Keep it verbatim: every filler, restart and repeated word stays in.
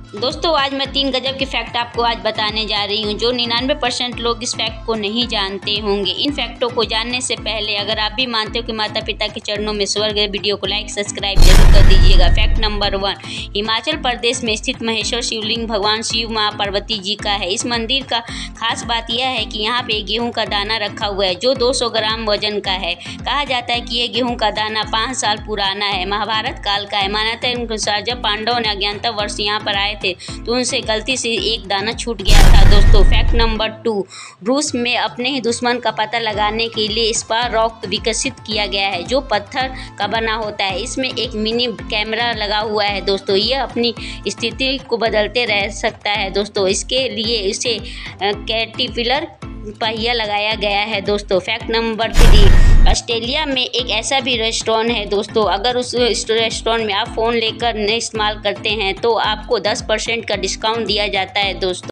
दोस्तों आज मैं तीन गजब के फैक्ट आपको आज बताने जा रही हूँ जो निन्यानवे परसेंट लोग इस फैक्ट को नहीं जानते होंगे। इन फैक्टों को जानने से पहले अगर आप भी मानते हो कि माता पिता के चरणों में स्वर्ग है, वीडियो को लाइक सब्सक्राइब जरूर कर दीजिएगा। Fact number one, Himachal Pradesh में स्थित महेश्वर शिवलिंग भगवान शिव माँ पार्वती जी का है। इस मंदिर का खास बात यह है कि यहाँ पे गेहूँ का दाना रखा हुआ है जो दो सौ ग्राम वजन का है। कहा जाता है कि ये गेहूँ का दाना पाँच साल पुराना है, महाभारत काल का है। मान्यता के अनुसार जब पांडवों ने अज्ञातता वर्ष यहाँ पर आए थे तो उनसे गलती से एक दाना छूट गया था। दोस्तों फैक्ट नंबर टू, रूस में अपने ही दुश्मन का पता लगाने के लिए स्पार रॉक विकसित किया गया है जो पत्थर का बना होता है। इसमें एक मिनी कैमरा लगा हुआ है दोस्तों, यह अपनी स्थिति को बदलते रह सकता है। दोस्तों इसके लिए इसे कैटरपिलर पहिया लगाया गया है। दोस्तों फैक्ट नंबर थ्री, ऑस्ट्रेलिया में एक ऐसा भी रेस्टोरेंट है दोस्तों, अगर उस रेस्टोरेंट में आप फ़ोन लेकर नहीं इस्तेमाल करते हैं तो आपको दस परसेंट का डिस्काउंट दिया जाता है दोस्तों।